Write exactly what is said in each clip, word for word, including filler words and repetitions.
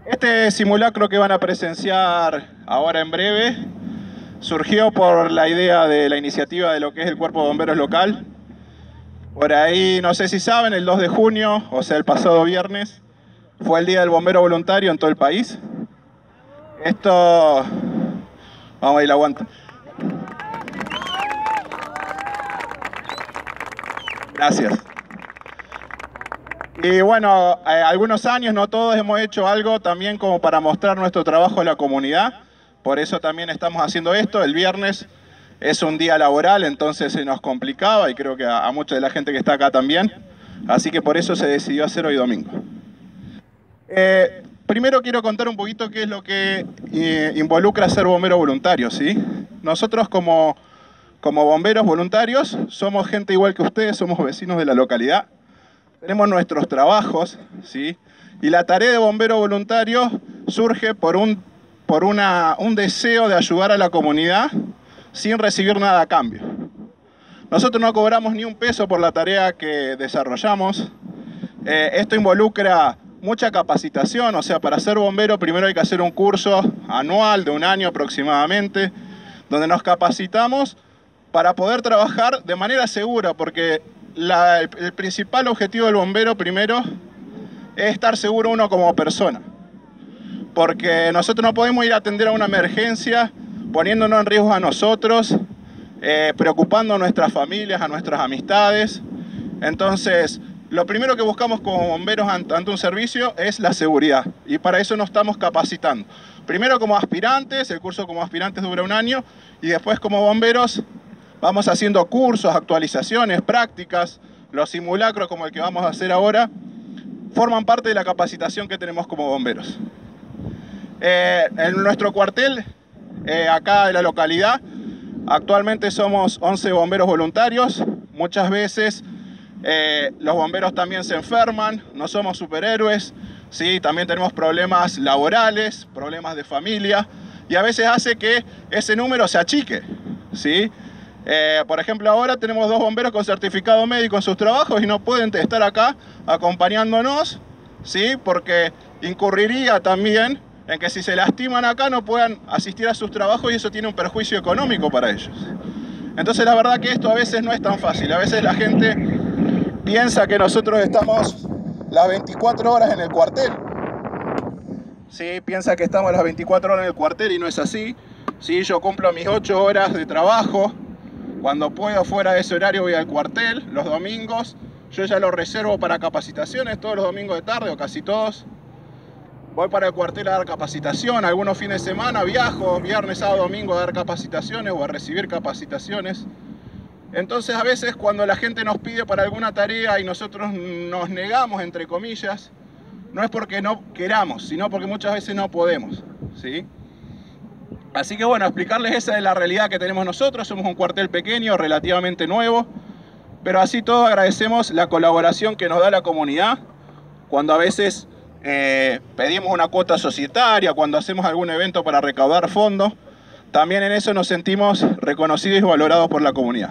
Este simulacro que van a presenciar ahora en breve surgió por la idea de la iniciativa de lo que es el Cuerpo de Bomberos local. Por ahí, no sé si saben, el dos de junio, o sea, el pasado viernes, fue el Día del Bombero Voluntario en todo el país. Esto... Vamos a ir, la aguanta. Gracias. Y bueno, eh, algunos años, no todos, hemos hecho algo también como para mostrar nuestro trabajo a la comunidad. Por eso también estamos haciendo esto. El viernes es un día laboral, entonces se nos complicaba y creo que a, a mucha de la gente que está acá también. Así que por eso se decidió hacer hoy domingo. Eh, primero quiero contar un poquito qué es lo que eh, involucra ser bombero voluntario, ¿sí? Nosotros como, como bomberos voluntarios somos gente igual que ustedes, somos vecinos de la localidad. Tenemos nuestros trabajos, ¿sí? Y la tarea de bombero voluntario surge por, un, por una, un deseo de ayudar a la comunidad sin recibir nada a cambio. Nosotros no cobramos ni un peso por la tarea que desarrollamos. Eh, esto involucra mucha capacitación, o sea, para ser bombero primero hay que hacer un curso anual de un año aproximadamente, donde nos capacitamos para poder trabajar de manera segura, porque La, el, el principal objetivo del bombero primero es estar seguro uno como persona, porque nosotros no podemos ir a atender a una emergencia poniéndonos en riesgo a nosotros, eh, preocupando a nuestras familias, a nuestras amistades. Entonces lo primero que buscamos como bomberos ante, ante un servicio es la seguridad, y para eso nos estamos capacitando, primero como aspirantes, el curso como aspirantes dura un año, y después como bomberos vamos haciendo cursos, actualizaciones, prácticas. Los simulacros como el que vamos a hacer ahora forman parte de la capacitación que tenemos como bomberos. Eh, en nuestro cuartel, eh, acá de la localidad, actualmente somos once bomberos voluntarios. Muchas veces eh, los bomberos también se enferman, no somos superhéroes, ¿sí? También tenemos problemas laborales, problemas de familia, y a veces hace que ese número se achique, ¿sí? Eh, por ejemplo, ahora tenemos dos bomberos con certificado médico en sus trabajos y no pueden estar acá acompañándonos, ¿sí? Porque incurriría también en que si se lastiman acá no puedan asistir a sus trabajos, y eso tiene un perjuicio económico para ellos. Entonces la verdad que esto a veces no es tan fácil. A veces la gente piensa que nosotros estamos las veinticuatro horas en el cuartel, ¿sí? Piensa que estamos las veinticuatro horas en el cuartel y no es así, ¿sí? Yo cumplo mis ocho horas de trabajo. Cuando puedo fuera de ese horario voy al cuartel. Los domingos yo ya lo reservo para capacitaciones, todos los domingos de tarde o casi todos. Voy para el cuartel a dar capacitación, algunos fines de semana viajo, viernes, sábado, domingo a dar capacitaciones o a recibir capacitaciones. Entonces a veces cuando la gente nos pide para alguna tarea y nosotros nos negamos, entre comillas, no es porque no queramos, sino porque muchas veces no podemos, ¿sí? Así que bueno, explicarles esa es la realidad que tenemos nosotros. Somos un cuartel pequeño, relativamente nuevo, pero así todo agradecemos la colaboración que nos da la comunidad cuando a veces eh, pedimos una cuota societaria, cuando hacemos algún evento para recaudar fondos. También en eso nos sentimos reconocidos y valorados por la comunidad.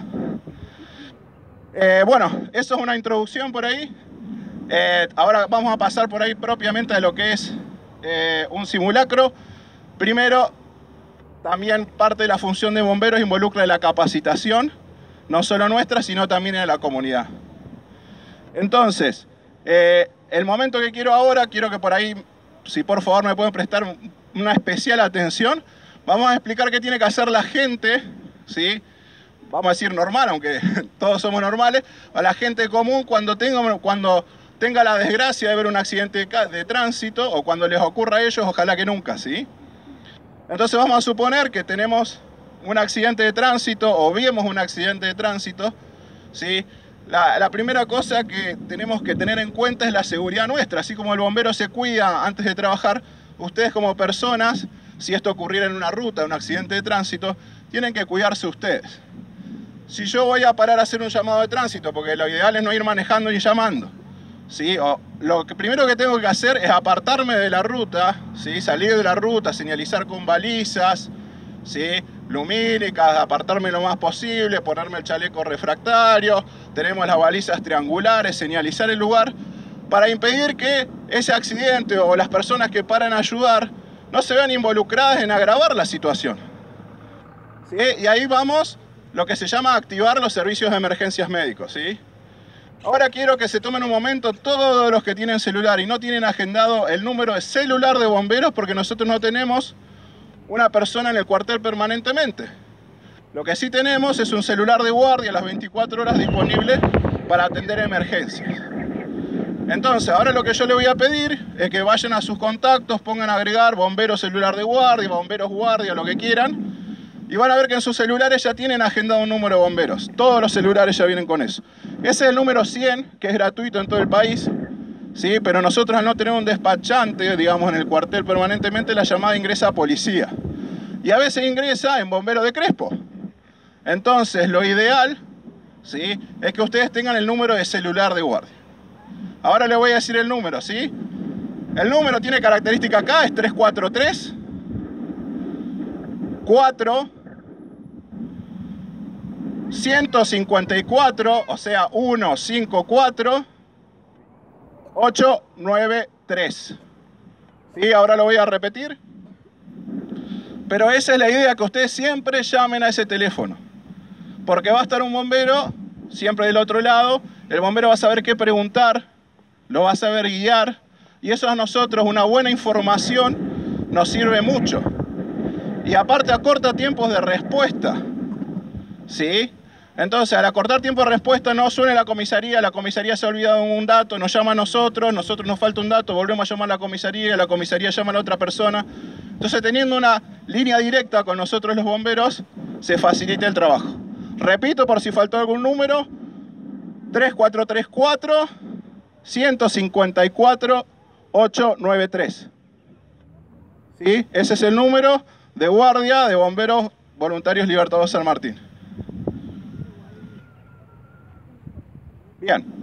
Eh, bueno, eso es una introducción por ahí. Eh, ahora vamos a pasar por ahí propiamente a lo que es eh, un simulacro. Primero, también parte de la función de bomberos involucra la capacitación, no solo nuestra, sino también de la comunidad. Entonces, eh, el momento que quiero ahora, quiero que por ahí, si por favor me pueden prestar una especial atención, vamos a explicar qué tiene que hacer la gente, ¿sí? Vamos a decir normal, aunque todos somos normales, a la gente común cuando tenga, cuando tenga la desgracia de ver un accidente de, de tránsito, o cuando les ocurra a ellos, ojalá que nunca, ¿sí? Entonces vamos a suponer que tenemos un accidente de tránsito o vimos un accidente de tránsito, ¿sí? La, la primera cosa que tenemos que tener en cuenta es la seguridad nuestra. Así como el bombero se cuida antes de trabajar, ustedes como personas, si esto ocurriera en una ruta, un accidente de tránsito, tienen que cuidarse ustedes. Si yo voy a parar a hacer un llamado de tránsito, porque lo ideal es no ir manejando ni llamando, ¿sí? O lo que primero que tengo que hacer es apartarme de la ruta, ¿sí? Salir de la ruta, señalizar con balizas, ¿sí? Lumínicas, apartarme lo más posible, ponerme el chaleco refractario, tenemos las balizas triangulares, señalizar el lugar para impedir que ese accidente o las personas que paran a ayudar no se vean involucradas en agravar la situación. ¿Sí? Y ahí vamos, lo que se llama activar los servicios de emergencias médicos. ¿Sí? Ahora quiero que se tomen un momento todos los que tienen celular y no tienen agendado el número de celular de bomberos, porque nosotros no tenemos una persona en el cuartel permanentemente. Lo que sí tenemos es un celular de guardia a las veinticuatro horas disponible para atender emergencias. Entonces, ahora lo que yo le voy a pedir es que vayan a sus contactos, pongan a agregar bomberos celular de guardia, bomberos guardia, lo que quieran, y van a ver que en sus celulares ya tienen agendado un número de bomberos. Todos los celulares ya vienen con eso. Ese es el número cien, que es gratuito en todo el país, ¿sí? Pero nosotros, al no tener un despachante, digamos, en el cuartel permanentemente, la llamada ingresa a policía. Y a veces ingresa en bombero de Crespo. Entonces, lo ideal, ¿sí?, es que ustedes tengan el número de celular de guardia. Ahora les voy a decir el número, ¿sí? El número tiene característica acá, es tres cuatro tres, cuatro, ciento cincuenta y cuatro, o sea, ciento cincuenta y cuatro, ochocientos noventa y tres. ¿Sí? Ahora lo voy a repetir. Pero esa es la idea, que ustedes siempre llamen a ese teléfono. Porque va a estar un bombero siempre del otro lado. El bombero va a saber qué preguntar, lo va a saber guiar. Y eso a nosotros, una buena información, nos sirve mucho. Y aparte acorta tiempos de respuesta. ¿Sí? Entonces, al acortar tiempo de respuesta, no suena la comisaría, la comisaría se ha olvidado un dato, nos llama a nosotros, nosotros nos falta un dato, volvemos a llamar a la comisaría, la comisaría llama a la otra persona. Entonces, teniendo una línea directa con nosotros los bomberos, se facilita el trabajo. Repito, por si faltó algún número, tres cuatro tres cuatro, ciento cincuenta y cuatro, ochocientos noventa y tres. ¿Sí? Ese es el número de guardia de Bomberos Voluntarios Libertador San Martín. Bien.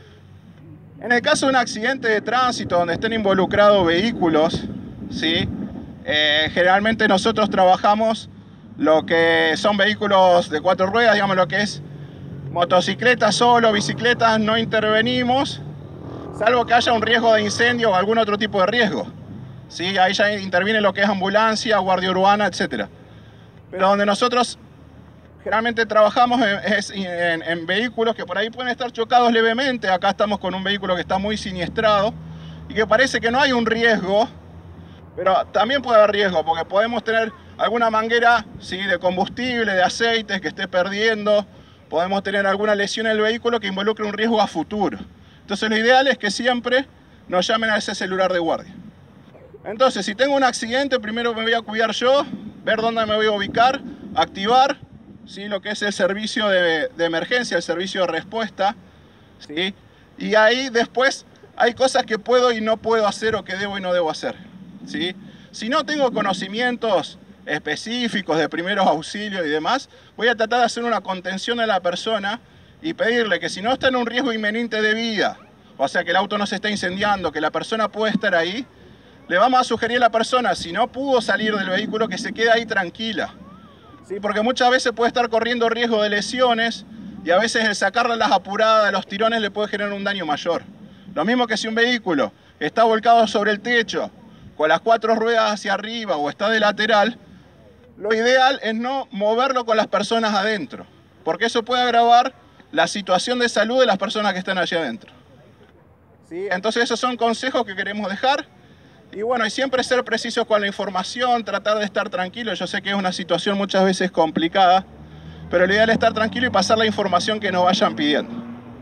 En el caso de un accidente de tránsito donde estén involucrados vehículos, ¿sí?, eh, generalmente nosotros trabajamos lo que son vehículos de cuatro ruedas, digamos lo que es motocicletas solo, bicicletas, no intervenimos, salvo que haya un riesgo de incendio o algún otro tipo de riesgo. ¿Sí? Ahí ya interviene lo que es ambulancia, guardia urbana, etcétera. Pero donde nosotros generalmente trabajamos es en, en vehículos que por ahí pueden estar chocados levemente. Acá estamos con un vehículo que está muy siniestrado y que parece que no hay un riesgo, pero también puede haber riesgo porque podemos tener alguna manguera, ¿sí?, de combustible, de aceites que esté perdiendo. Podemos tener alguna lesión en el vehículo que involucre un riesgo a futuro. Entonces lo ideal es que siempre nos llamen a ese celular de guardia. Entonces, si tengo un accidente, primero me voy a cuidar yo, ver dónde me voy a ubicar, activar, ¿sí?, lo que es el servicio de, de emergencia, el servicio de respuesta, ¿sí? Y ahí después hay cosas que puedo y no puedo hacer o que debo y no debo hacer, ¿sí? Si no tengo conocimientos específicos de primeros auxilios y demás, voy a tratar de hacer una contención de la persona y pedirle que si no está en un riesgo inminente de vida, o sea que el auto no se está incendiando, que la persona puede estar ahí, le vamos a sugerir a la persona, si no pudo salir del vehículo, que se quede ahí tranquila. ¿Sí? Porque muchas veces puede estar corriendo riesgo de lesiones y a veces el sacarle las apuradas, los tirones, le puede generar un daño mayor. Lo mismo que si un vehículo está volcado sobre el techo, con las cuatro ruedas hacia arriba o está de lateral, lo ideal es no moverlo con las personas adentro, porque eso puede agravar la situación de salud de las personas que están allí adentro. ¿Sí? Entonces esos son consejos que queremos dejar. Y bueno, y siempre ser precisos con la información, tratar de estar tranquilo. Yo sé que es una situación muchas veces complicada, pero lo ideal es estar tranquilo y pasar la información que nos vayan pidiendo.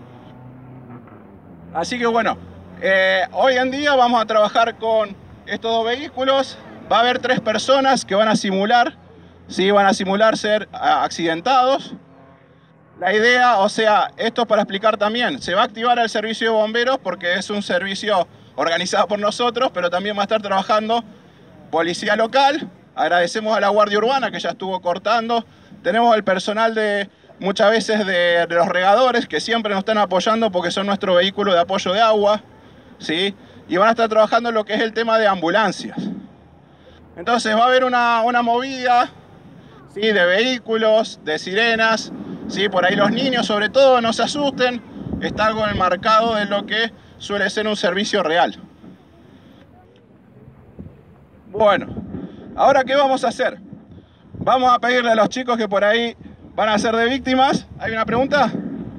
Así que bueno, eh, hoy en día vamos a trabajar con estos dos vehículos. Va a haber tres personas que van a simular, ¿sí? Van a simular ser accidentados. La idea, o sea, esto es para explicar también, se va a activar el servicio de bomberos porque es un servicio organizado por nosotros, pero también va a estar trabajando policía local. Agradecemos a la Guardia Urbana que ya estuvo cortando. Tenemos el personal de muchas veces de, de los regadores que siempre nos están apoyando porque son nuestro vehículo de apoyo de agua, ¿sí? Y van a estar trabajando en lo que es el tema de ambulancias. Entonces va a haber una, una movida, ¿sí?, de vehículos, de sirenas, ¿sí? Por ahí los niños sobre todo no se asusten, está algo enmarcado de lo que suele ser un servicio real, Bueno, ahora ¿qué vamos a hacer? Vamos a pedirle a los chicos que por ahí van a ser de víctimas. ¿Hay una pregunta?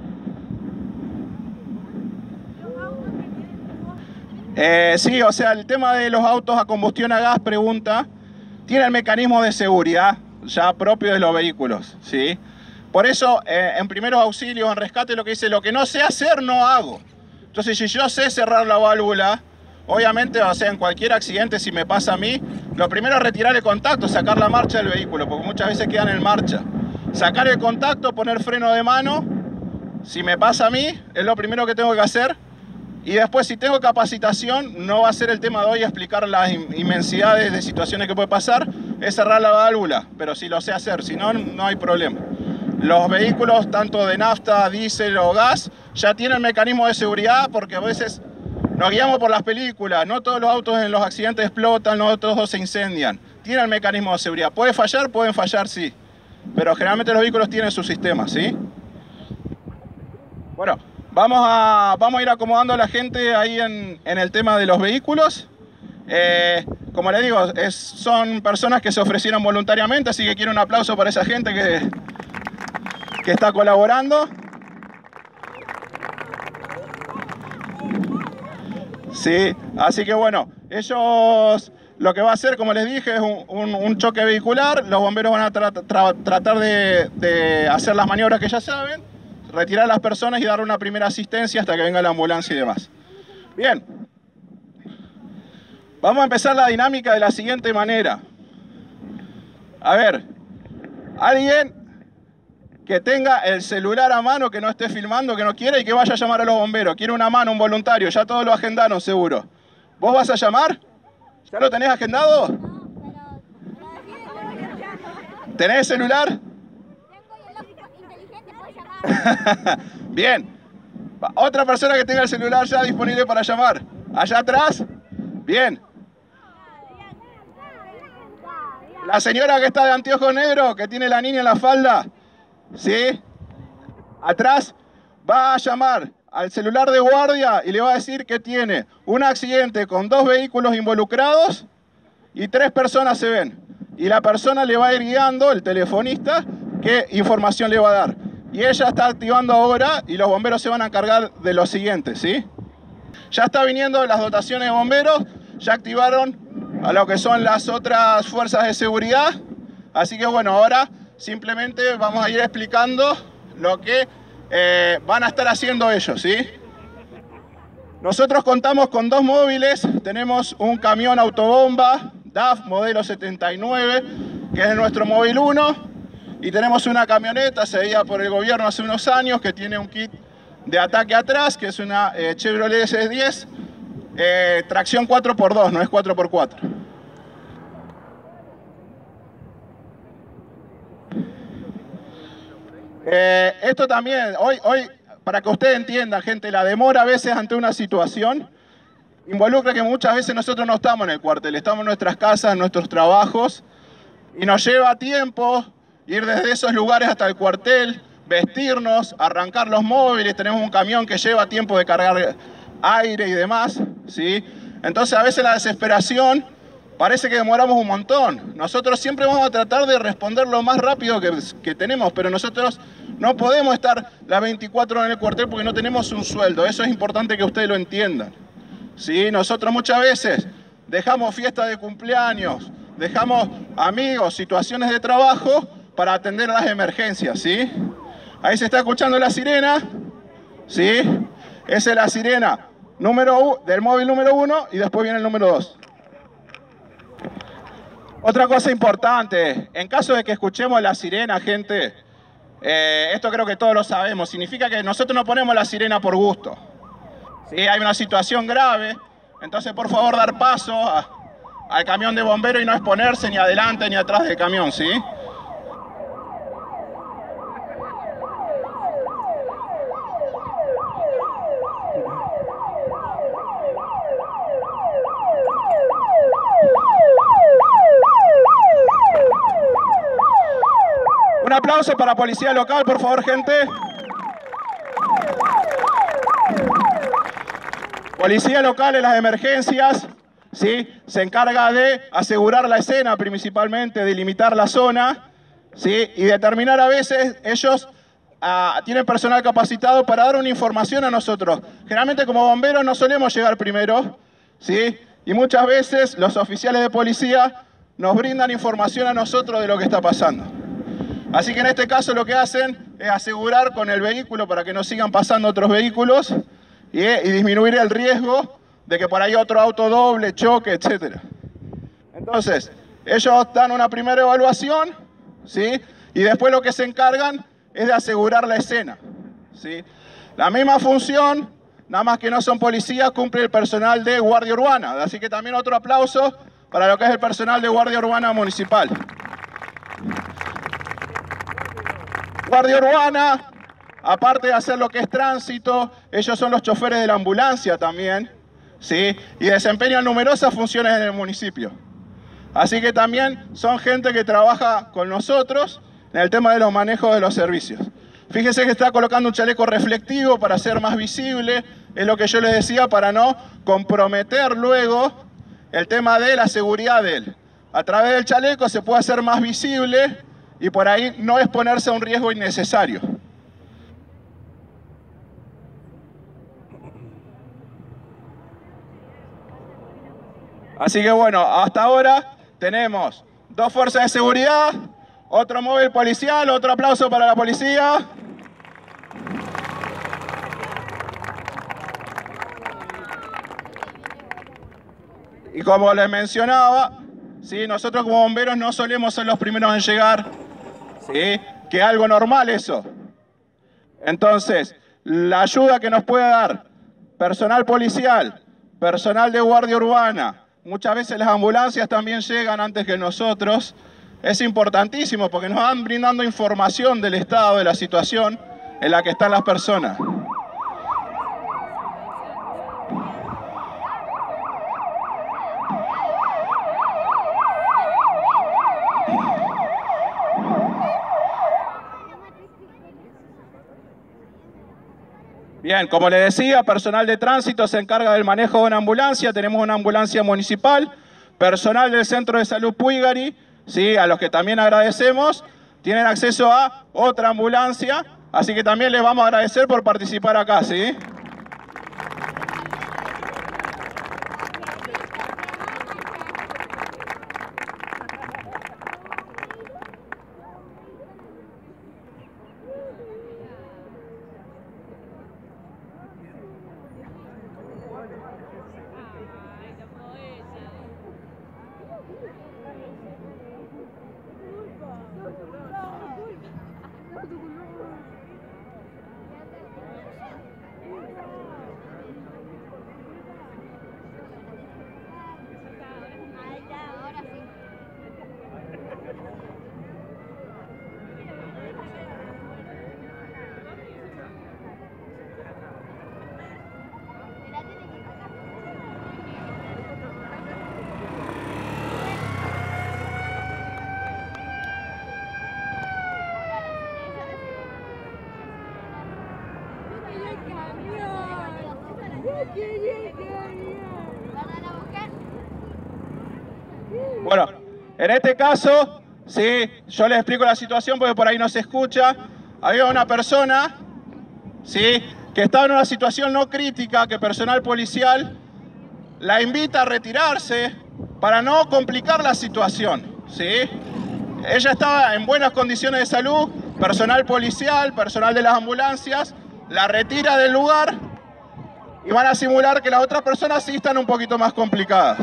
Eh, sí, o sea, el tema de los autos a combustión a gas, pregunta, tiene el mecanismo de seguridad ya propio de los vehículos, ¿sí? Por eso, eh, en primeros auxilios, en rescate, lo que dice, lo que no sé hacer, no hago. Entonces, si yo sé cerrar la válvula, obviamente, o sea, en cualquier accidente, si me pasa a mí, lo primero es retirar el contacto, sacar la marcha del vehículo, porque muchas veces quedan en marcha. Sacar el contacto, poner freno de mano, si me pasa a mí, es lo primero que tengo que hacer. Y después, si tengo capacitación, no va a ser el tema de hoy explicar las inmensidades de situaciones que puede pasar, es cerrar la válvula, pero si lo sé hacer, si no, no hay problema. Los vehículos, tanto de nafta, diésel o gas, ya tienen mecanismo de seguridad porque a veces nos guiamos por las películas, no todos los autos en los accidentes explotan, no todos se incendian. Tienen el mecanismo de seguridad. ¿Puede fallar? Pueden fallar, sí. Pero generalmente los vehículos tienen su sistema, ¿sí? Bueno, vamos a, vamos a ir acomodando a la gente ahí en, en el tema de los vehículos. Eh, como les digo, es, son personas que se ofrecieron voluntariamente, así que quiero un aplauso para esa gente que, que está colaborando. Sí, así que bueno, ellos lo que va a hacer, como les dije, es un, un, un choque vehicular. Los bomberos van a tra tra tratar de, de hacer las maniobras que ya saben, retirar a las personas y dar una primera asistencia hasta que venga la ambulancia y demás. Bien, vamos a empezar la dinámica de la siguiente manera. A ver, alguien que tenga el celular a mano, que no esté filmando, que no quiera y que vaya a llamar a los bomberos. Quiere una mano, un voluntario, ya todos lo agendaron seguro. ¿Vos vas a llamar? ¿Ya lo tenés agendado? ¿Tenés el celular? Tengo el inteligente, puedo llamar. Bien. Otra persona que tenga el celular ya disponible para llamar. ¿Allá atrás? Bien. La señora que está de anteojos negros, que tiene la niña en la falda, ¿sí? Atrás, va a llamar al celular de guardia y le va a decir que tiene un accidente con dos vehículos involucrados y tres personas se ven. Y la persona le va a ir guiando, el telefonista, qué información le va a dar. Y ella está activando ahora y los bomberos se van a encargar de lo siguiente, ¿sí? Ya está viniendo las dotaciones de bomberos, ya activaron a lo que son las otras fuerzas de seguridad. Así que bueno, ahora simplemente vamos a ir explicando lo que eh, van a estar haciendo ellos, ¿sí? Nosotros contamos con dos móviles, tenemos un camión autobomba D A F modelo setenta y nueve, que es nuestro móvil uno, y tenemos una camioneta cedida por el gobierno hace unos años que tiene un kit de ataque atrás, que es una eh, Chevrolet S diez, eh, tracción cuatro por dos, no es cuatro por cuatro. Eh, esto también, hoy, hoy, para que ustedes entiendan, gente, la demora a veces ante una situación involucra que muchas veces nosotros no estamos en el cuartel, estamos en nuestras casas, en nuestros trabajos, y nos lleva tiempo ir desde esos lugares hasta el cuartel, vestirnos, arrancar los móviles, tenemos un camión que lleva tiempo de cargar aire y demás, ¿sí? Entonces a veces la desesperación parece que demoramos un montón. Nosotros siempre vamos a tratar de responder lo más rápido que, que tenemos, pero nosotros no podemos estar las veinticuatro horas en el cuartel porque no tenemos un sueldo. Eso es importante que ustedes lo entiendan, ¿sí? Nosotros muchas veces dejamos fiestas de cumpleaños, dejamos amigos, situaciones de trabajo para atender las emergencias, ¿sí? Ahí se está escuchando la sirena, ¿sí? Esa es la sirena número del móvil número uno y después viene el número dos. Otra cosa importante, en caso de que escuchemos la sirena, gente, eh, esto creo que todos lo sabemos, significa que nosotros no ponemos la sirena por gusto. ¿Sí? Hay una situación grave, entonces por favor dar paso a, al camión de bomberos y no exponerse ni adelante ni atrás del camión, ¿sí? Un aplauso para Policía Local, por favor, gente. Policía Local en las emergencias, ¿sí? se encarga de asegurar la escena principalmente, delimitar la zona, ¿sí? Y determinar a veces ellos uh, tienen personal capacitado para dar una información a nosotros. Generalmente como bomberos no solemos llegar primero, ¿sí? Y muchas veces los oficiales de policía nos brindan información a nosotros de lo que está pasando. Así que en este caso lo que hacen es asegurar con el vehículo para que no sigan pasando otros vehículos y, y disminuir el riesgo de que por ahí otro auto doble, choque, etcétera. Entonces, ellos dan una primera evaluación, ¿sí? Y después lo que se encargan es de asegurar la escena, ¿sí? La misma función, nada más que no son policías, cumple el personal de Guardia Urbana. Así que también otro aplauso para lo que es el personal de Guardia Urbana Municipal. Guardia Urbana, aparte de hacer lo que es tránsito, ellos son los choferes de la ambulancia también, ¿sí? Y desempeñan numerosas funciones en el municipio. Así que también son gente que trabaja con nosotros en el tema de los manejos de los servicios. Fíjense que está colocando un chaleco reflectivo para ser más visible, es lo que yo les decía, para no comprometer luego el tema de la seguridad de él. A través del chaleco se puede hacer más visible y por ahí no exponerse a un riesgo innecesario. Así que bueno, hasta ahora tenemos dos fuerzas de seguridad, otro móvil policial, otro aplauso para la policía. Y como les mencionaba, ¿sí? Nosotros como bomberos no solemos ser los primeros en llegar, ¿sí? Que es algo normal eso. Entonces, la ayuda que nos puede dar personal policial, personal de Guardia Urbana, muchas veces las ambulancias también llegan antes que nosotros, es importantísimo porque nos van brindando información del estado, de la situación en la que están las personas. Bien, como les decía, personal de tránsito se encarga del manejo de una ambulancia. Tenemos una ambulancia municipal, personal del Centro de Salud Puigari, ¿sí? A los que también agradecemos, tienen acceso a otra ambulancia, así que también les vamos a agradecer por participar acá, ¿sí? Bueno, en este caso, sí, yo les explico la situación porque por ahí no se escucha. Había una persona, sí, que estaba en una situación no crítica, que personal policial la invita a retirarse para no complicar la situación, sí. Ella estaba en buenas condiciones de salud, personal policial, personal de las ambulancias, la retira del lugar y van a simular que las otras personas sí están un poquito más complicadas.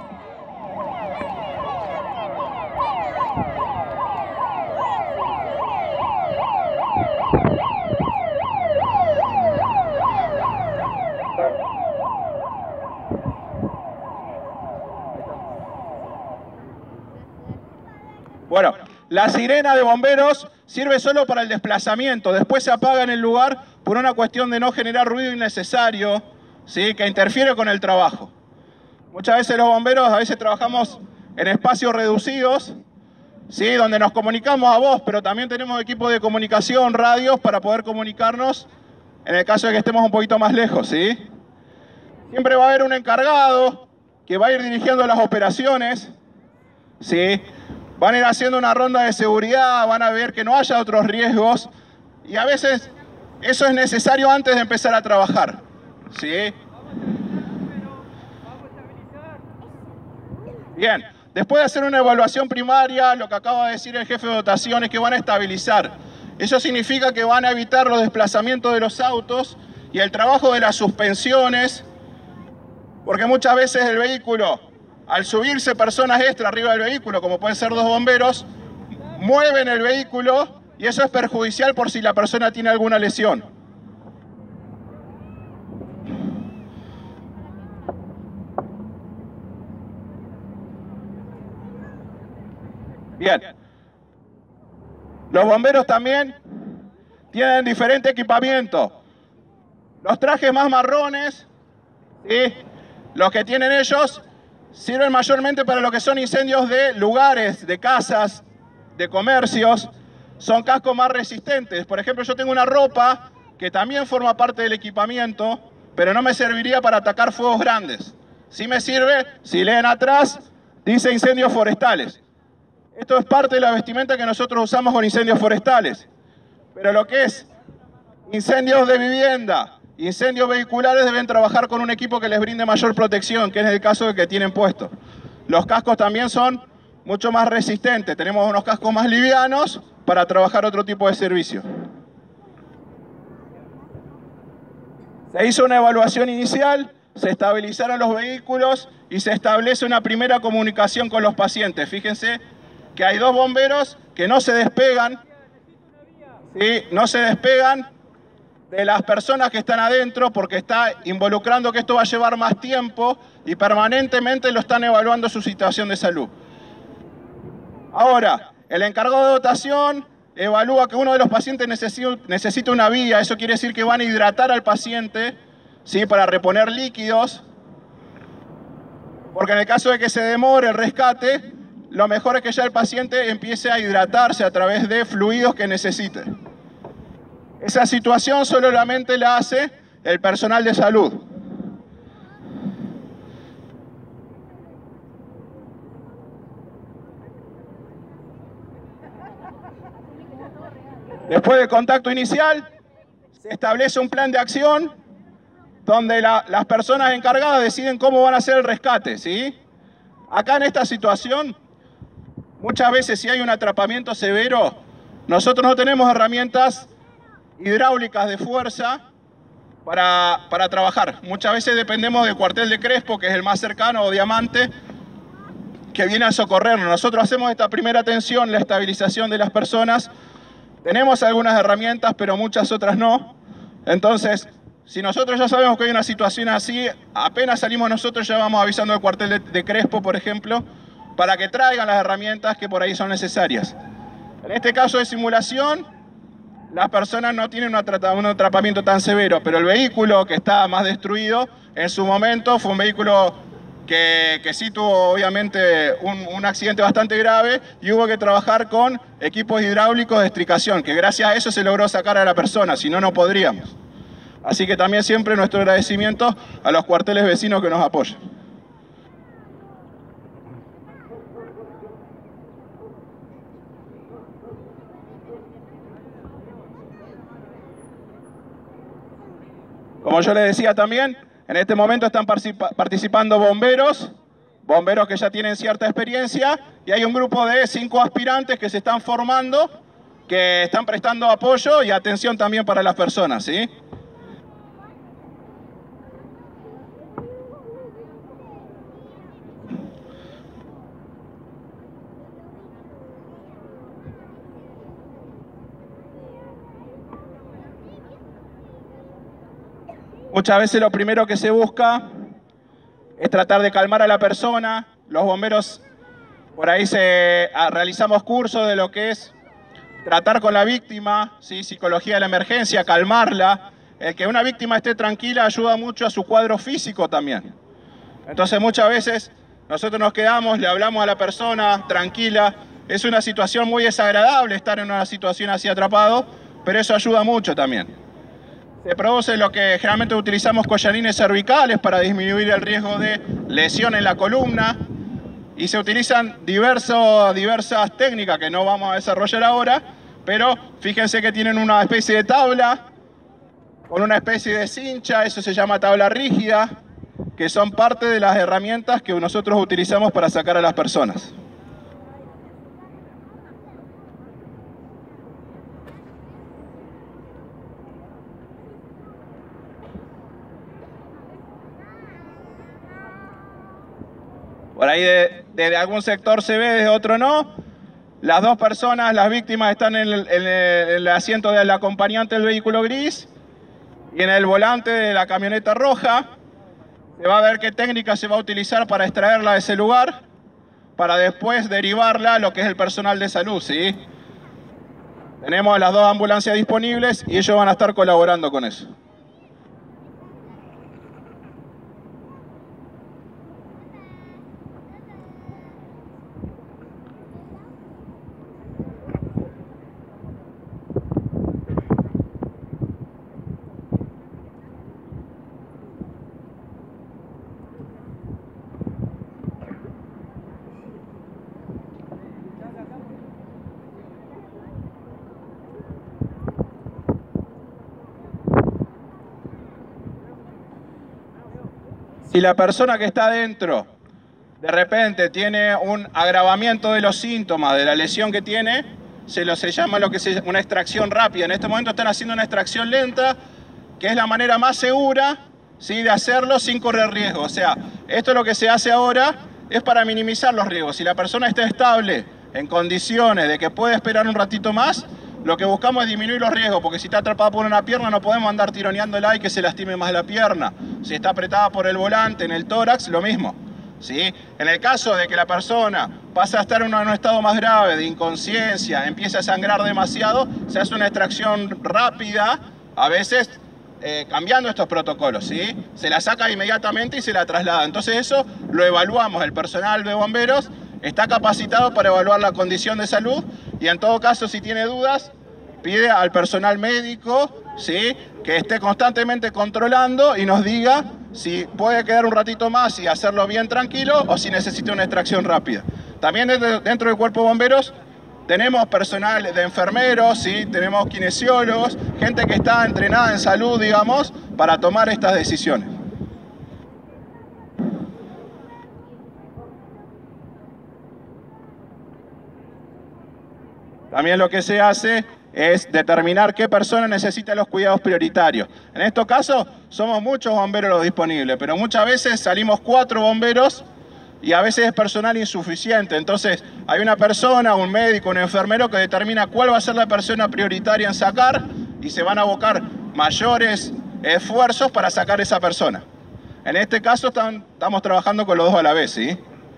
Bueno, la sirena de bomberos sirve solo para el desplazamiento, después se apaga en el lugar por una cuestión de no generar ruido innecesario, ¿sí? Que interfiere con el trabajo. Muchas veces los bomberos, a veces trabajamos en espacios reducidos, ¿sí? Donde nos comunicamos a voz, pero también tenemos equipos de comunicación, radios, para poder comunicarnos en el caso de que estemos un poquito más lejos, ¿sí? Siempre va a haber un encargado que va a ir dirigiendo las operaciones, ¿sí? Van a ir haciendo una ronda de seguridad, van a ver que no haya otros riesgos y a veces eso es necesario antes de empezar a trabajar, ¿sí? Bien, después de hacer una evaluación primaria, lo que acaba de decir el jefe de dotación es que van a estabilizar. Eso significa que van a evitar los desplazamientos de los autos y el trabajo de las suspensiones, porque muchas veces el vehículo, al subirse personas extra arriba del vehículo, como pueden ser dos bomberos, mueven el vehículo y eso es perjudicial por si la persona tiene alguna lesión. Bien. Los bomberos también tienen diferente equipamiento. Los trajes más marrones, ¿sí?, los que tienen ellos, sirven mayormente para lo que son incendios de lugares, de casas, de comercios. Son cascos más resistentes. Por ejemplo, yo tengo una ropa que también forma parte del equipamiento, pero no me serviría para atacar fuegos grandes. Sí me sirve, si leen atrás, dice incendios forestales. Esto es parte de la vestimenta que nosotros usamos con incendios forestales. Pero lo que es incendios de vivienda, incendios vehiculares, deben trabajar con un equipo que les brinde mayor protección, que es el caso de que tienen puesto. Los cascos también son mucho más resistentes. Tenemos unos cascos más livianos para trabajar otro tipo de servicio. Se hizo una evaluación inicial, se estabilizaron los vehículos y se establece una primera comunicación con los pacientes. Fíjense que hay dos bomberos que no se despegan, ¿sí?, no se despegan de las personas que están adentro porque está involucrando que esto va a llevar más tiempo y permanentemente lo están evaluando su situación de salud. Ahora, el encargado de dotación evalúa que uno de los pacientes necesita una vía. Eso quiere decir que van a hidratar al paciente, ¿sí?, para reponer líquidos, porque en el caso de que se demore el rescate, lo mejor es que ya el paciente empiece a hidratarse a través de fluidos que necesite. Esa situación solamente la hace el personal de salud. Después del contacto inicial, se establece un plan de acción donde la, las personas encargadas deciden cómo van a hacer el rescate, ¿sí? Acá en esta situación, muchas veces si hay un atrapamiento severo, nosotros no tenemos herramientas hidráulicas de fuerza para, para trabajar. Muchas veces dependemos del cuartel de Crespo, que es el más cercano, o Diamante, que viene a socorrernos. Nosotros hacemos esta primera atención, la estabilización de las personas. Tenemos algunas herramientas, pero muchas otras no. Entonces, si nosotros ya sabemos que hay una situación así, apenas salimos nosotros ya vamos avisando al cuartel de, de Crespo, por ejemplo, para que traigan las herramientas que por ahí son necesarias. En este caso de simulación, las personas no tienen un atrapamiento tan severo, pero el vehículo que está más destruido, en su momento fue un vehículo que, que sí tuvo obviamente un, un accidente bastante grave y hubo que trabajar con equipos hidráulicos de estricación, que gracias a eso se logró sacar a la persona, si no, no podríamos. Así que también siempre nuestro agradecimiento a los cuarteles vecinos que nos apoyan. Como yo les decía también, en este momento están participando bomberos, bomberos que ya tienen cierta experiencia, y hay un grupo de cinco aspirantes que se están formando, que están prestando apoyo y atención también para las personas, ¿sí? Muchas veces lo primero que se busca es tratar de calmar a la persona. Los bomberos, por ahí se, a, realizamos cursos de lo que es tratar con la víctima, ¿sí?, psicología de la emergencia, calmarla. El que una víctima esté tranquila ayuda mucho a su cuadro físico también. Entonces muchas veces nosotros nos quedamos, le hablamos a la persona tranquila. Es una situación muy desagradable estar en una situación así atrapado, pero eso ayuda mucho también. Se produce lo que generalmente utilizamos collarines cervicales para disminuir el riesgo de lesión en la columna, y se utilizan diversos, diversas técnicas que no vamos a desarrollar ahora, pero fíjense que tienen una especie de tabla con una especie de cincha, eso se llama tabla rígida, que son parte de las herramientas que nosotros utilizamos para sacar a las personas. Por ahí de, de algún sector se ve, de otro no. Las dos personas, las víctimas, están en el, en el asiento del acompañante del vehículo gris y en el volante de la camioneta roja. Se va a ver qué técnica se va a utilizar para extraerla de ese lugar, para después derivarla a lo que es el personal de salud, ¿sí? Tenemos las dos ambulancias disponibles y ellos van a estar colaborando con eso. Si la persona que está adentro de repente tiene un agravamiento de los síntomas de la lesión que tiene, se lo se llama lo que se una extracción rápida. En este momento están haciendo una extracción lenta, que es la manera más segura, ¿sí?, de hacerlo sin correr riesgo. O sea, esto es lo que se hace ahora, es para minimizar los riesgos. Si la persona está estable, en condiciones de que puede esperar un ratito más, lo que buscamos es disminuir los riesgos, porque si está atrapada por una pierna no podemos andar tironeándola y que se lastime más la pierna. Si está apretada por el volante, en el tórax, lo mismo, ¿sí? En el caso de que la persona pase a estar en un estado más grave de inconsciencia, empiece a sangrar demasiado, se hace una extracción rápida, a veces eh, cambiando estos protocolos, ¿sí? Se la saca inmediatamente y se la traslada. Entonces eso lo evaluamos, el personal de bomberos está capacitado para evaluar la condición de salud y en todo caso, si tiene dudas, pide al personal médico, ¿sí?, que esté constantemente controlando y nos diga si puede quedar un ratito más y hacerlo bien tranquilo o si necesita una extracción rápida. También dentro del cuerpo de bomberos tenemos personal de enfermeros, ¿sí?, tenemos kinesiólogos, gente que está entrenada en salud, digamos, para tomar estas decisiones. También lo que se hace es determinar qué persona necesita los cuidados prioritarios. En estos casos somos muchos bomberos los disponibles, pero muchas veces salimos cuatro bomberos y a veces es personal insuficiente. Entonces hay una persona, un médico, un enfermero que determina cuál va a ser la persona prioritaria en sacar y se van a abocar mayores esfuerzos para sacar esa persona. En este caso están, estamos trabajando con los dos a la vez, ¿sí?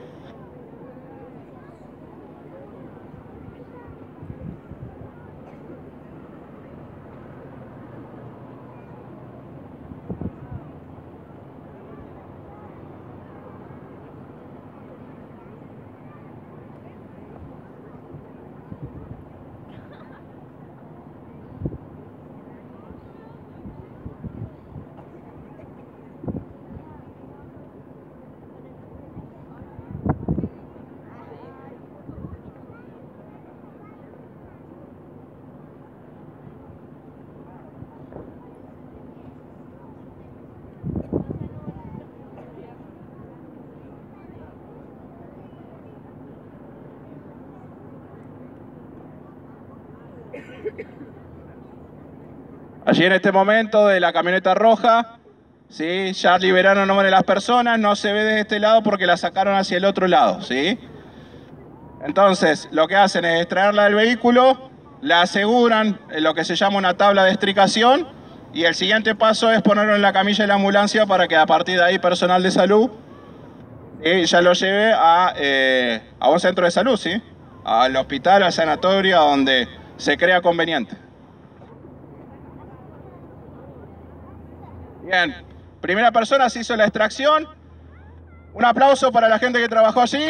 Allí en este momento de la camioneta roja, ¿sí?, ya liberaron el nombre de las personas, no se ve desde este lado porque la sacaron hacia el otro lado, ¿sí? Entonces, lo que hacen es extraerla del vehículo, la aseguran en lo que se llama una tabla de extricación y el siguiente paso es ponerlo en la camilla de la ambulancia para que a partir de ahí personal de salud eh, ya lo lleve a, eh, a un centro de salud, ¿sí?, al hospital, al sanatorio, a donde se crea conveniente. Bien, primera persona se hizo la extracción. Un aplauso para la gente que trabajó allí.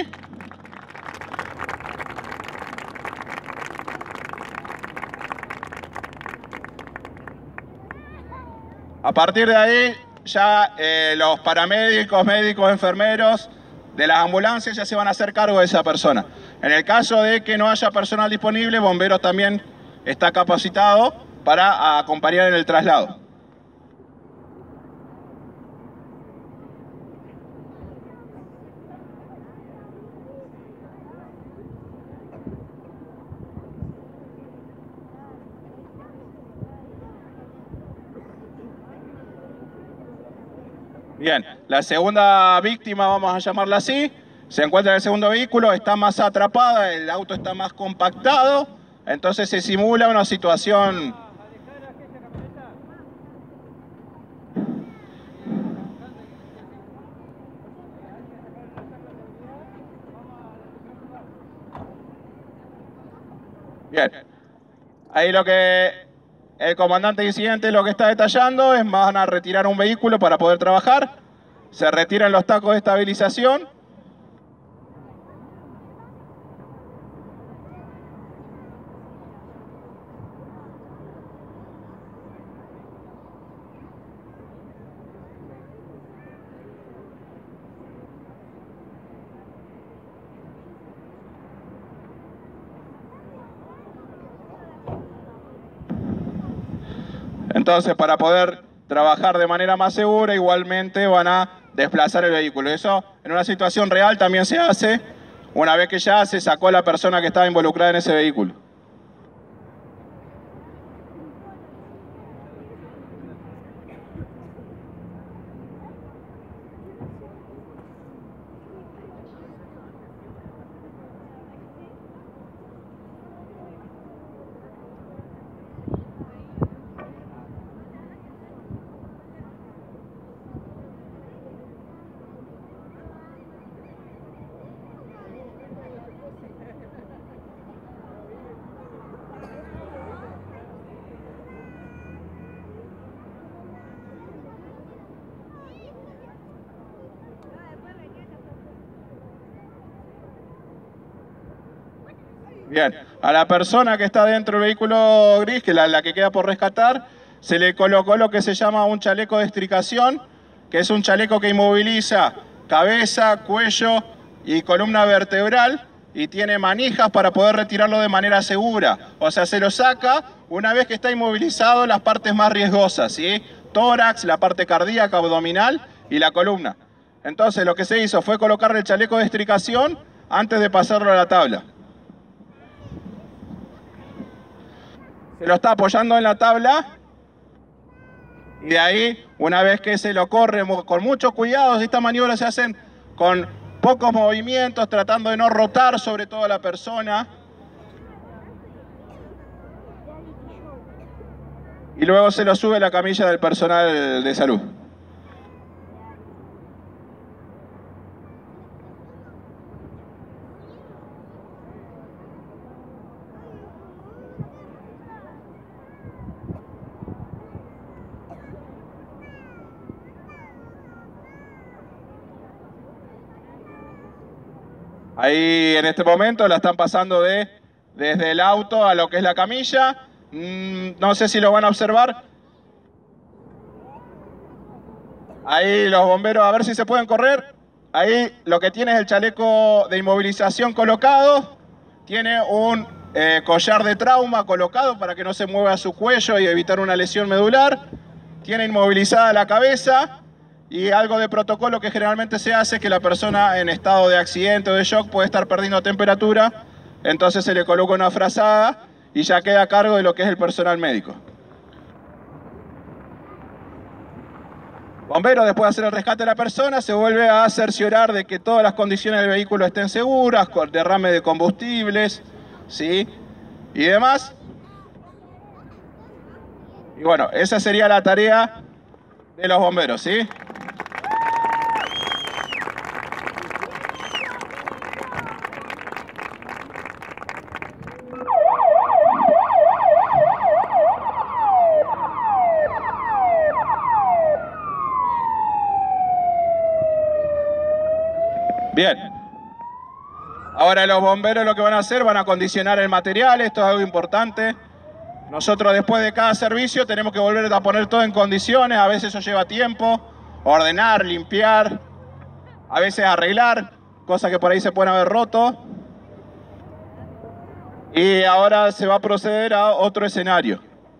A partir de ahí ya eh, los paramédicos, médicos, enfermeros de las ambulancias ya se van a hacer cargo de esa persona. En el caso de que no haya personal disponible, bomberos también está capacitado para acompañar en el traslado. Bien, la segunda víctima, vamos a llamarla así, se encuentra en el segundo vehículo, está más atrapada, el auto está más compactado, entonces se simula una situación... Bien, ahí lo que el comandante de incidente lo que está detallando es van a retirar un vehículo para poder trabajar, se retiran los tacos de estabilización. Entonces, para poder trabajar de manera más segura, igualmente van a desplazar el vehículo. Eso en una situación real también se hace una vez que ya se sacó a la persona que estaba involucrada en ese vehículo. Bien, a la persona que está dentro del vehículo gris, que es la, la que queda por rescatar, se le colocó lo que se llama un chaleco de extricación, que es un chaleco que inmoviliza cabeza, cuello y columna vertebral y tiene manijas para poder retirarlo de manera segura. O sea, se lo saca una vez que está inmovilizado las partes más riesgosas, ¿sí? Tórax, la parte cardíaca, abdominal y la columna. Entonces lo que se hizo fue colocarle el chaleco de extricación antes de pasarlo a la tabla. Se lo está apoyando en la tabla y de ahí, una vez que se lo corre con mucho cuidado, estas maniobras se hacen con pocos movimientos, tratando de no rotar sobre todo a la persona. Y luego se lo sube a la camilla del personal de salud. Ahí en este momento la están pasando de, desde el auto a lo que es la camilla. Mm, no sé si lo van a observar. Ahí los bomberos, a ver si se pueden correr. Ahí lo que tiene es el chaleco de inmovilización colocado. Tiene un eh, collar de trauma colocado para que no se mueva su cuello y evitar una lesión medular. Tiene inmovilizada la cabeza. Y algo de protocolo que generalmente se hace es que la persona en estado de accidente o de shock puede estar perdiendo temperatura, entonces se le coloca una frazada y ya queda a cargo de lo que es el personal médico. Bombero, después de hacer el rescate de la persona, se vuelve a cerciorar de que todas las condiciones del vehículo estén seguras, con derrame de combustibles, ¿sí? Y demás. Y bueno, esa sería la tarea de los bomberos, ¿sí? Bien, ahora los bomberos lo que van a hacer, van a acondicionar el material, esto es algo importante. Nosotros después de cada servicio tenemos que volver a poner todo en condiciones, a veces eso lleva tiempo, ordenar, limpiar, a veces arreglar, cosas que por ahí se pueden haber roto. Y ahora se va a proceder a otro escenario.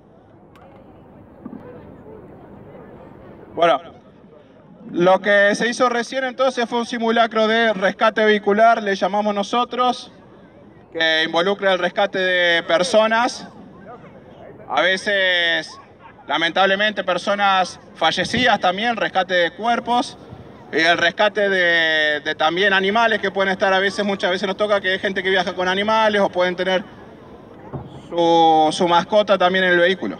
Bueno, lo que se hizo recién entonces fue un simulacro de rescate vehicular, le llamamos nosotros, que involucra el rescate de personas, a veces, lamentablemente, personas fallecidas también, rescate de cuerpos, y el rescate de, de también animales que pueden estar a veces, muchas veces nos toca que hay gente que viaja con animales o pueden tener su, su mascota también en el vehículo.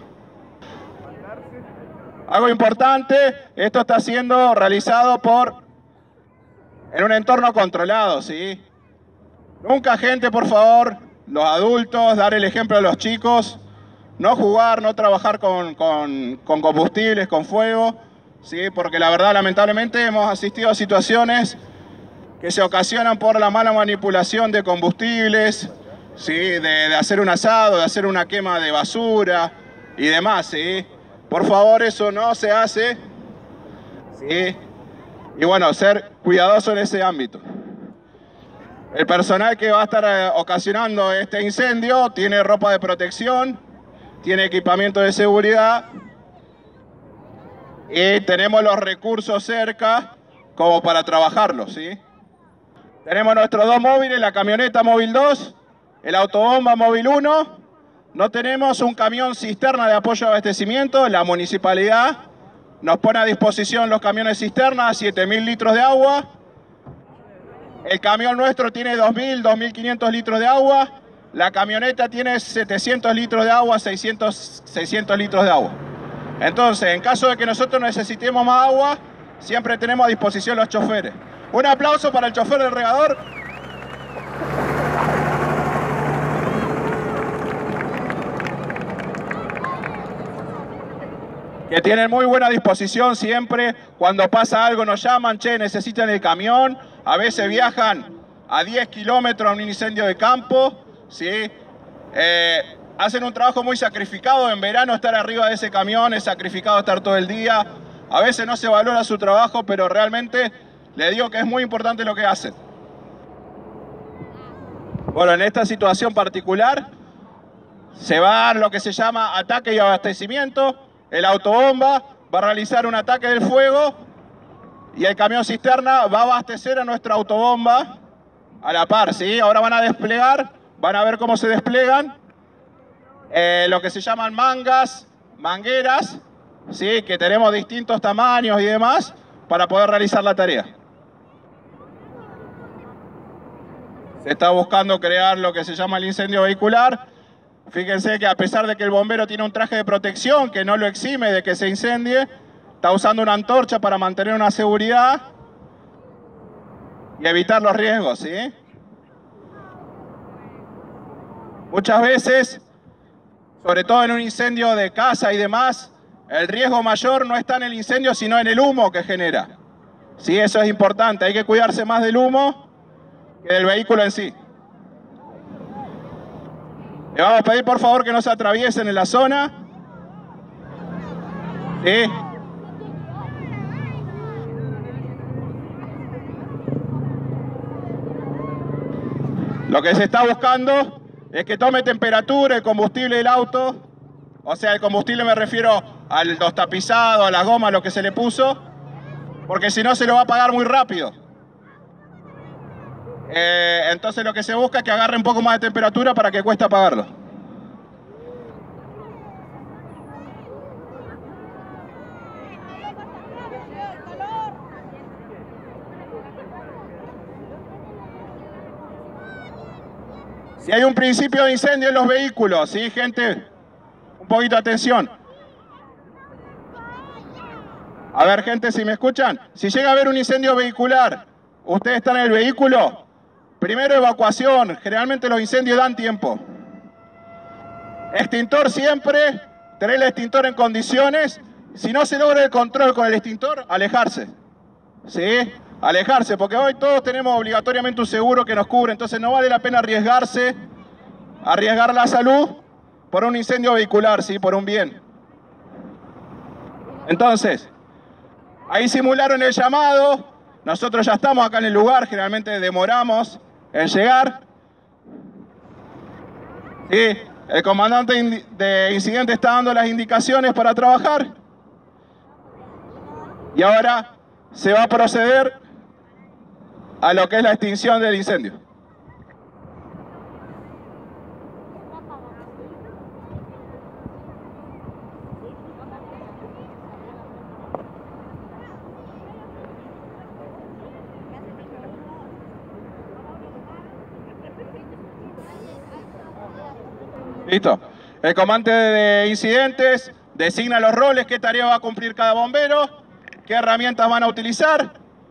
Algo importante, esto está siendo realizado por, en un entorno controlado, ¿sí? Nunca, gente, por favor, los adultos, dar el ejemplo a los chicos, no jugar, no trabajar con, con, con combustibles, con fuego, ¿sí? Porque la verdad, lamentablemente, hemos asistido a situaciones que se ocasionan por la mala manipulación de combustibles, ¿sí? De, de hacer un asado, de hacer una quema de basura y demás, ¿sí? Por favor, eso no se hace, ¿sí? Y bueno, ser cuidadoso en ese ámbito. El personal que va a estar ocasionando este incendio tiene ropa de protección, tiene equipamiento de seguridad y tenemos los recursos cerca como para trabajarlos, ¿sí? Tenemos nuestros dos móviles, la camioneta móvil dos, el autobomba móvil uno. No tenemos un camión cisterna de apoyo a abastecimiento. La municipalidad nos pone a disposición los camiones cisterna, siete mil litros de agua. El camión nuestro tiene dos mil, dos mil quinientos litros de agua. La camioneta tiene setecientos litros de agua, seiscientos, seiscientos litros de agua. Entonces, en caso de que nosotros necesitemos más agua, siempre tenemos a disposición los choferes. Un aplauso para el chofer del regador. Que tienen muy buena disposición siempre. Cuando pasa algo nos llaman, che, necesitan el camión. A veces viajan a diez kilómetros a un incendio de campo, ¿sí? Eh, hacen un trabajo muy sacrificado. En verano estar arriba de ese camión es sacrificado, estar todo el día. A veces no se valora su trabajo, pero realmente le digo que es muy importante lo que hacen. Bueno, en esta situación particular se va a dar lo que se llama ataque y abastecimiento. El autobomba va a realizar un ataque del fuego y el camión cisterna va a abastecer a nuestra autobomba a la par, ¿sí? Ahora van a desplegar, van a ver cómo se desplegan eh, lo que se llaman mangas, mangueras, ¿sí? Que tenemos distintos tamaños y demás para poder realizar la tarea. Se está buscando crear lo que se llama el incendio vehicular. Fíjense que a pesar de que el bombero tiene un traje de protección que no lo exime de que se incendie, está usando una antorcha para mantener una seguridad y evitar los riesgos, ¿sí? Muchas veces, sobre todo en un incendio de casa y demás, el riesgo mayor no está en el incendio, sino en el humo que genera. Sí, eso es importante, hay que cuidarse más del humo que del vehículo en sí. Le vamos a pedir por favor que no se atraviesen en la zona. ¿Sí? Lo que se está buscando es que tome temperatura el combustible del auto. O sea, el combustible me refiero a los tapizados, a las gomas, lo que se le puso. Porque si no se lo va a apagar muy rápido. Eh, entonces lo que se busca es que agarre un poco más de temperatura para que cueste apagarlo. Si hay un principio de incendio en los vehículos, ¿sí, gente? Un poquito de atención. A ver, gente, si me escuchan. Si llega a haber un incendio vehicular, ustedes están en el vehículo. Primero, evacuación. Generalmente los incendios dan tiempo. Extintor siempre. Tener el extintor en condiciones. Si no se logra el control con el extintor, alejarse. ¿Sí? Alejarse, porque hoy todos tenemos obligatoriamente un seguro que nos cubre. Entonces no vale la pena arriesgarse, arriesgar la salud por un incendio vehicular, ¿sí? Por un bien. Entonces, Ahí simularon el llamado. Nosotros ya estamos acá en el lugar, generalmente demoramos en llegar. Sí, el comandante de incidente está dando las indicaciones para trabajar. Y ahora se va a proceder a lo que es la extinción del incendio. Listo. El comandante de incidentes designa los roles, qué tarea va a cumplir cada bombero, qué herramientas van a utilizar.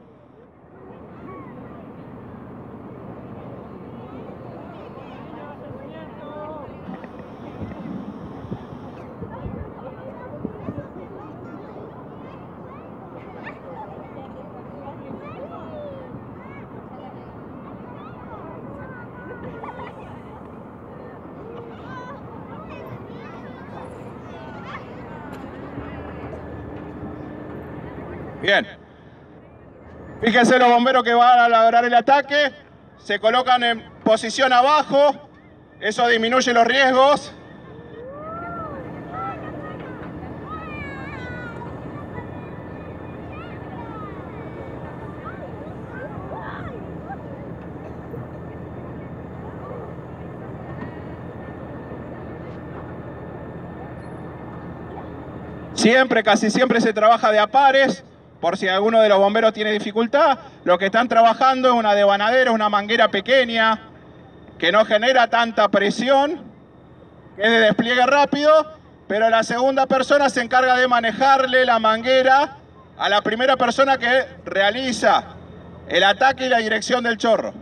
Bien. Fíjense los bomberos que van a lograr el ataque. Se colocan en posición abajo. Eso disminuye los riesgos. Siempre, casi siempre se trabaja de a pares. Por si alguno de los bomberos tiene dificultad, lo que están trabajando es una devanadera, una manguera pequeña, que no genera tanta presión, que es de despliegue rápido, pero la segunda persona se encarga de manejarle la manguera a la primera persona que realiza el ataque y la dirección del chorro.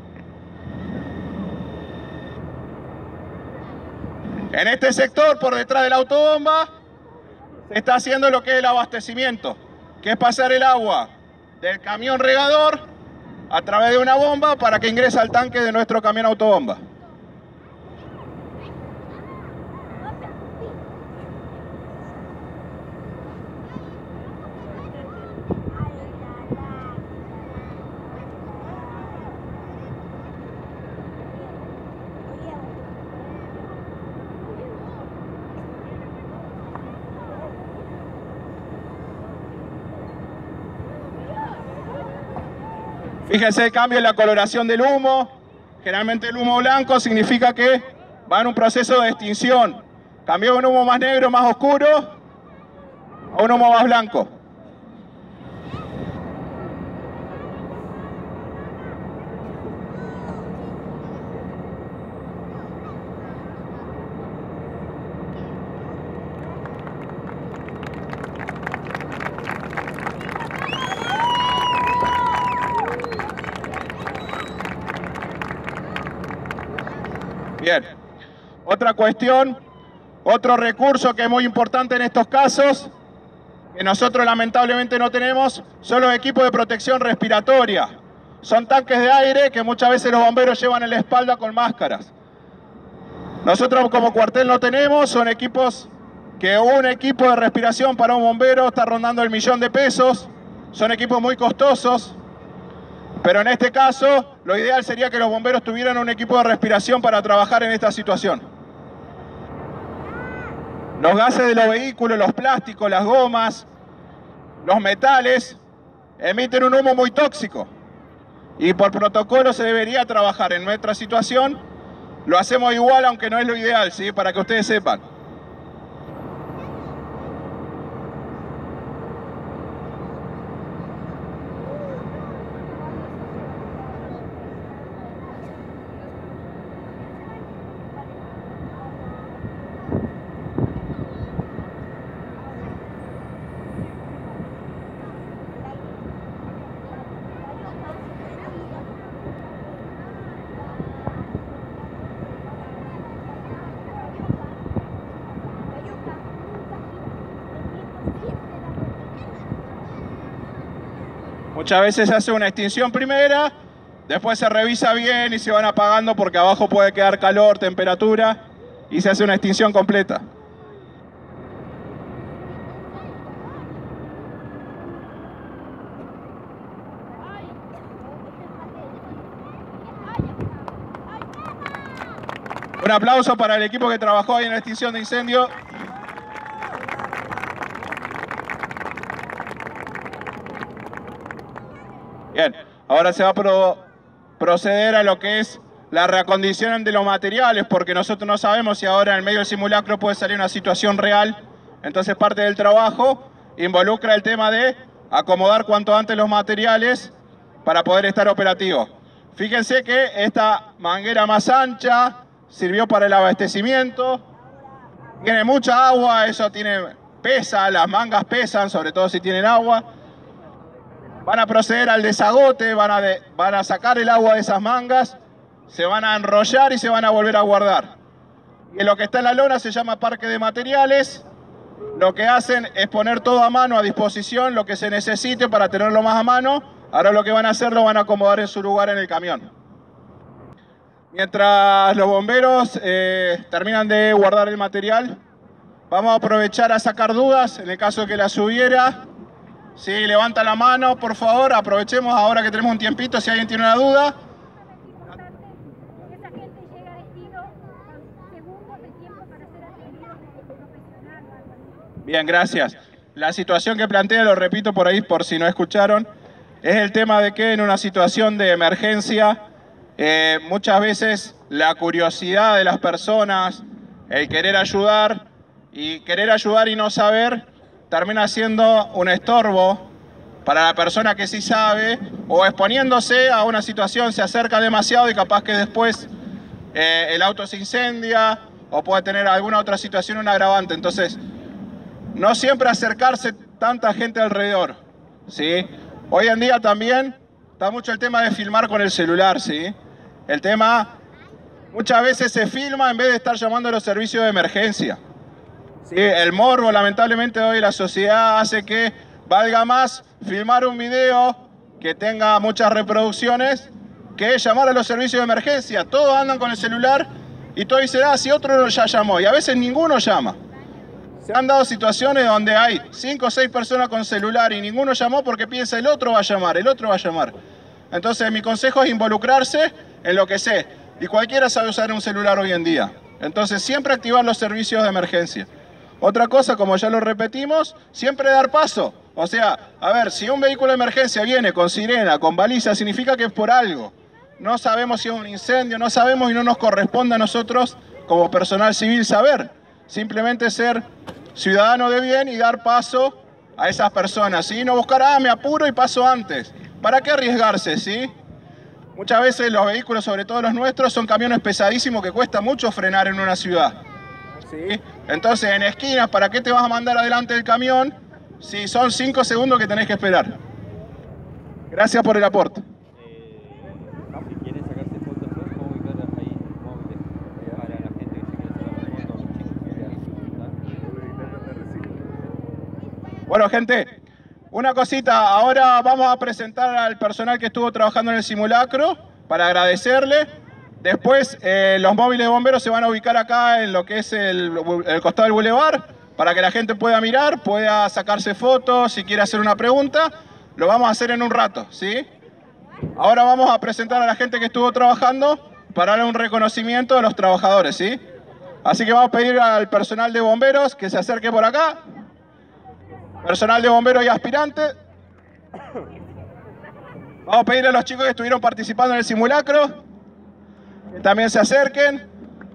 En este sector, por detrás de la autobomba, se está haciendo lo que es el abastecimiento, que es pasar el agua del camión regador a través de una bomba para que ingrese al tanque de nuestro camión autobomba. Fíjense el cambio en la coloración del humo. Generalmente el humo blanco significa que va en un proceso de extinción. Cambió de un humo más negro, más oscuro, a un humo más blanco. Bien, otra cuestión, otro recurso que es muy importante en estos casos, que nosotros lamentablemente no tenemos, son los equipos de protección respiratoria. Son tanques de aire que muchas veces los bomberos llevan en la espalda con máscaras. Nosotros como cuartel no tenemos, son equipos que un equipo de respiración para un bombero está rondando el millón de pesos, son equipos muy costosos. Pero en este caso, lo ideal sería que los bomberos tuvieran un equipo de respiración para trabajar en esta situación. Los gases de los vehículos, los plásticos, las gomas, los metales, emiten un humo muy tóxico. Y por protocolo se debería trabajar. En nuestra situación lo hacemos igual, aunque no es lo ideal, ¿sí? Para que ustedes sepan. Muchas veces se hace una extinción primera, después se revisa bien y se van apagando porque abajo puede quedar calor, temperatura, y se hace una extinción completa. Un aplauso para el equipo que trabajó ahí en la extinción de incendio. Bien, ahora se va a pro proceder a lo que es la reacondición de los materiales, porque nosotros no sabemos si ahora en el medio del simulacro puede salir una situación real. Entonces parte del trabajo involucra el tema de acomodar cuanto antes los materiales para poder estar operativo. Fíjense que esta manguera más ancha sirvió para el abastecimiento. Tiene mucha agua, eso tiene, pesa, las mangas pesan, sobre todo si tienen agua. Van a proceder al desagote, van a, de, van a sacar el agua de esas mangas, se van a enrollar y se van a volver a guardar. Y lo que está en la lona se llama parque de materiales. Lo que hacen es poner todo a mano, a disposición, lo que se necesite para tenerlo más a mano. Ahora lo que van a hacer lo van a acomodar en su lugar en el camión. Mientras los bomberos eh, terminan de guardar el material, vamos a aprovechar a sacar dudas, en el caso de que las hubiera. Si levanta la mano, por favor, aprovechemos ahora que tenemos un tiempito, si alguien tiene una duda. Bien, gracias. La situación que plantea, lo repito por ahí por si no escucharon, es el tema de que en una situación de emergencia, eh, muchas veces la curiosidad de las personas, el querer ayudar y querer ayudar y no saber, termina siendo un estorbo para la persona que sí sabe, o exponiéndose a una situación, se acerca demasiado y capaz que después eh, el auto se incendia o puede tener alguna otra situación, un agravante. Entonces, no siempre acercarse tanta gente alrededor, ¿sí? Hoy en día también está mucho el tema de filmar con el celular, ¿sí? El tema, muchas veces se filma en vez de estar llamando a los servicios de emergencia. Sí, el morbo, lamentablemente, hoy la sociedad hace que valga más filmar un video que tenga muchas reproducciones que llamar a los servicios de emergencia. Todos andan con el celular y todos dicen, ah, si otro ya llamó, y a veces ninguno llama. Se han dado situaciones donde hay cinco o seis personas con celular y ninguno llamó porque piensa el otro va a llamar, el otro va a llamar. Entonces mi consejo es involucrarse en lo que sé. Y cualquiera sabe usar un celular hoy en día. Entonces siempre activar los servicios de emergencia. Otra cosa, como ya lo repetimos, siempre dar paso. O sea, a ver, si un vehículo de emergencia viene con sirena, con baliza, significa que es por algo. No sabemos si es un incendio, no sabemos y no nos corresponde a nosotros como personal civil saber. Simplemente ser ciudadano de bien y dar paso a esas personas, ¿sí? No buscar, ah, me apuro y paso antes. ¿Para qué arriesgarse, sí? Muchas veces los vehículos, sobre todo los nuestros, son camiones pesadísimos que cuesta mucho frenar en una ciudad, ¿sí? Entonces, en esquinas, ¿para qué te vas a mandar adelante del camión si son cinco segundos que tenés que esperar? Gracias por el aporte. Bueno, gente, una cosita, ahora vamos a presentar al personal que estuvo trabajando en el simulacro para agradecerle. Después eh, los móviles de bomberos se van a ubicar acá en lo que es el, el costado del bulevar para que la gente pueda mirar, pueda sacarse fotos, si quiere hacer una pregunta, lo vamos a hacer en un rato, ¿sí? Ahora vamos a presentar a la gente que estuvo trabajando para darle un reconocimiento a los trabajadores, ¿sí? Así que vamos a pedir al personal de bomberos que se acerque por acá. Personal de bomberos y aspirantes. Vamos a pedirle a los chicos que estuvieron participando en el simulacro que también se acerquen.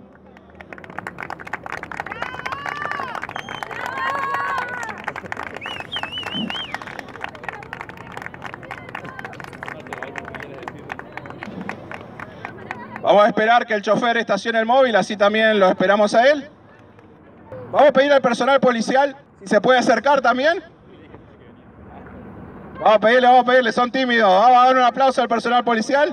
Vamos a esperar que el chofer estacione el móvil, así también lo esperamos a él. Vamos a pedir al personal policial si se puede acercar también. Vamos a pedirle, vamos a pedirle, son tímidos. Vamos a dar un aplauso al personal policial.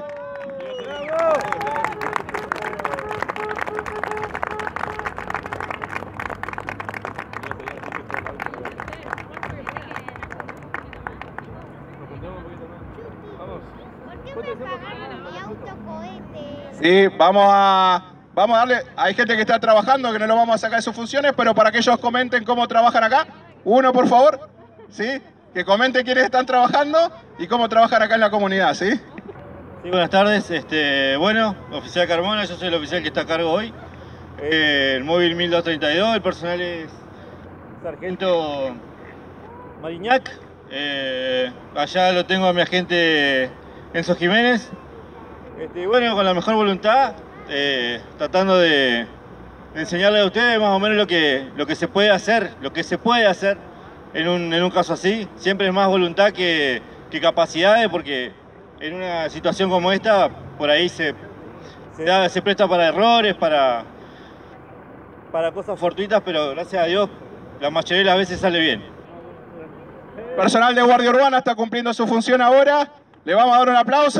¿Por qué me pagaron mi autocohete? Sí, vamos a, vamos a darle, hay gente que está trabajando que no lo vamos a sacar de sus funciones, pero para que ellos comenten cómo trabajan acá. Uno, por favor, ¿sí? Que comenten quiénes están trabajando y cómo trabajan acá en la comunidad, ¿sí? Sí, buenas tardes. Este, bueno, oficial Carmona, yo soy el oficial que está a cargo hoy. eh, el móvil mil doscientos treinta y dos, el personal es Sargento Mariñac. Eh, allá lo tengo a mi agente Enzo Jiménez. Este, bueno, con la mejor voluntad, eh, tratando de, de enseñarle a ustedes más o menos lo que, lo que se puede hacer, lo que se puede hacer en un, en un caso así. Siempre es más voluntad que, que capacidades, porque en una situación como esta, por ahí se, se, da, se presta para errores, para, para cosas fortuitas, pero gracias a Dios la mayoría de las veces sale bien. Personal de Guardia Urbana está cumpliendo su función ahora. Le vamos a dar un aplauso.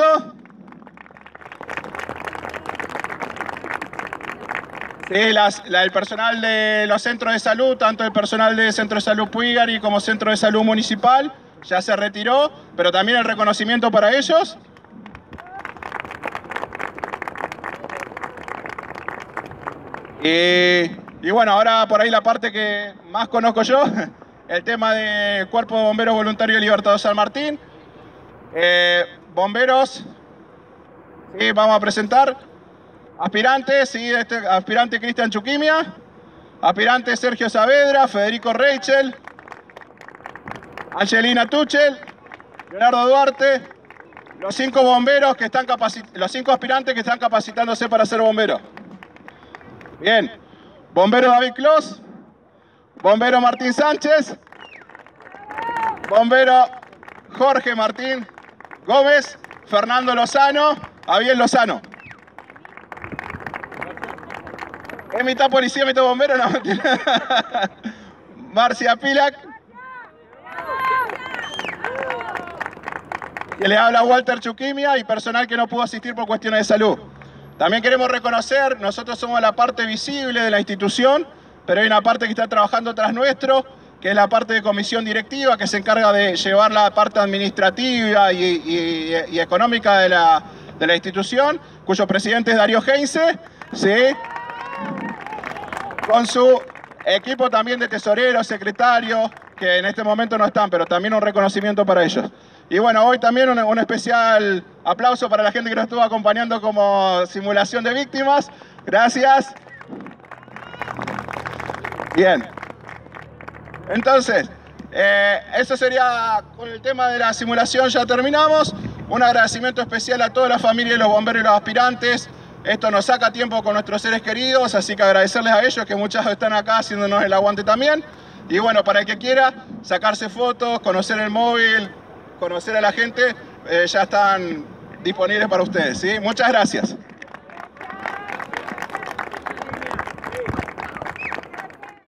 Sí, las, la, el personal de los centros de salud, tanto el personal del Centro de Salud Puigari como Centro de Salud Municipal, ya se retiró, pero también el reconocimiento para ellos. Y, y bueno, ahora por ahí la parte que más conozco yo, el tema de Cuerpo de Bomberos Voluntarios Libertador San Martín. Eh, bomberos, sí, vamos a presentar. Aspirantes, sí, este, aspirante Cristian Chuquimia, aspirante Sergio Saavedra, Federico Reichel, Angelina Tuchel, Leonardo Duarte, los cinco bomberos que están los cinco aspirantes que están capacitándose para ser bomberos. Bien, bombero David Clos, bombero Martín Sánchez, bombero Jorge Martín Gómez, Fernando Lozano, Abiel Lozano. ¿Es mitad policía, mitad bombero? No. Marcia Pilac. Que le habla Walter Chuquimia y personal que no pudo asistir por cuestiones de salud. También queremos reconocer, nosotros somos la parte visible de la institución, pero hay una parte que está trabajando tras nuestro, que es la parte de comisión directiva, que se encarga de llevar la parte administrativa y, y, y económica de la, de la institución, cuyo presidente es Darío Heinze, ¿sí? Con su equipo también de tesoreros, secretarios, que en este momento no están, pero también un reconocimiento para ellos. Y bueno, hoy también un, un especial aplauso para la gente que nos estuvo acompañando como simulación de víctimas. Gracias. Bien. Entonces, eh, eso sería con el tema de la simulación, ya terminamos. Un agradecimiento especial a toda la familia de los bomberos y los aspirantes. Esto nos saca tiempo con nuestros seres queridos, así que agradecerles a ellos, que muchas están acá haciéndonos el aguante también. Y bueno, para el que quiera sacarse fotos, conocer el móvil, conocer a la gente, eh, ya están disponibles para ustedes, ¿sí? Muchas gracias.